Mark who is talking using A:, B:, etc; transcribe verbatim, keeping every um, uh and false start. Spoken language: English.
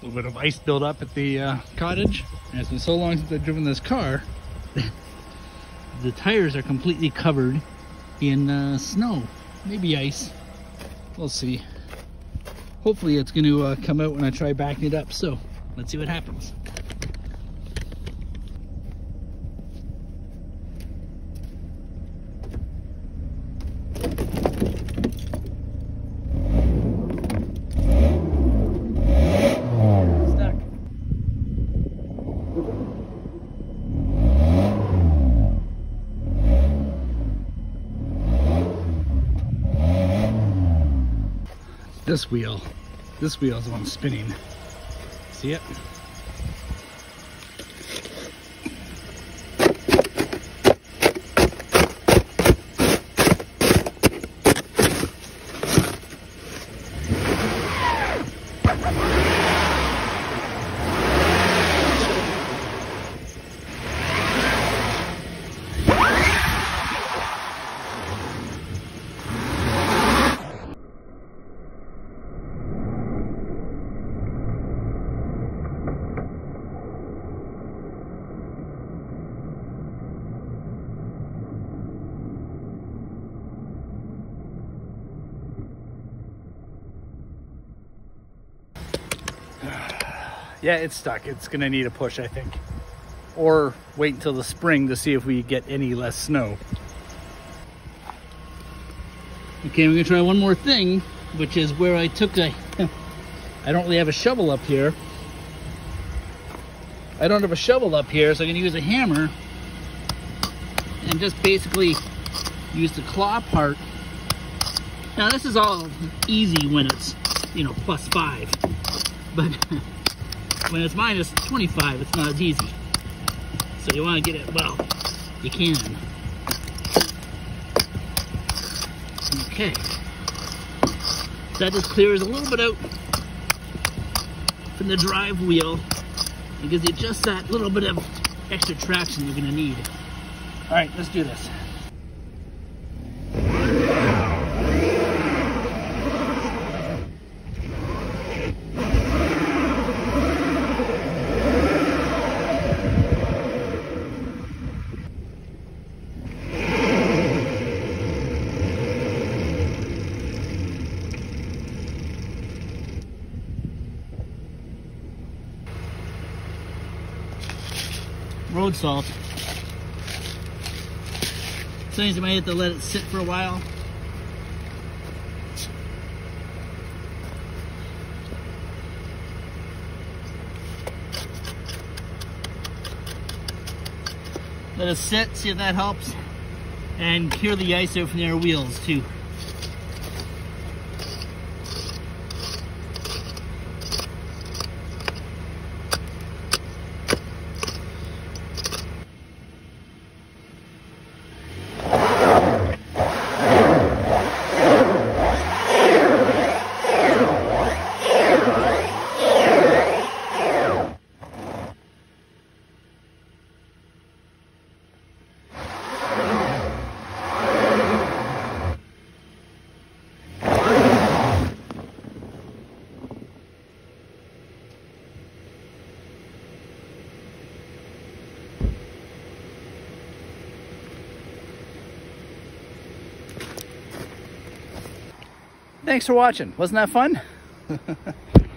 A: A little bit of ice built up at the uh, cottage. And it's been so long since I've driven this car. The tires are completely covered in uh, snow, maybe ice. We'll see. Hopefully it's going to uh, come out when I try backing it up. So let's see what happens. This wheel, this wheel is the one spinning. See it? Yeah, it's stuck. It's gonna need a push, I think. Or wait until the spring to see if we get any less snow. Okay, we're gonna try one more thing, which is where I took a... I don't really have a shovel up here. I don't have a shovel up here, so I'm gonna use a hammer and just basically use the claw part. Now this is all easy when it's, you know, plus five, but when it's minus twenty-five, it's not as easy. So you want to get it, well, you can. Okay. So that just clears a little bit out from the drive wheel. It gives you just that little bit of extra traction you're going to need. All right, let's do this. Road salt. Sometimes you might have to let it sit for a while. Let it sit, see if that helps. And clear the ice out from their wheels too. Thanks for watching. Wasn't that fun?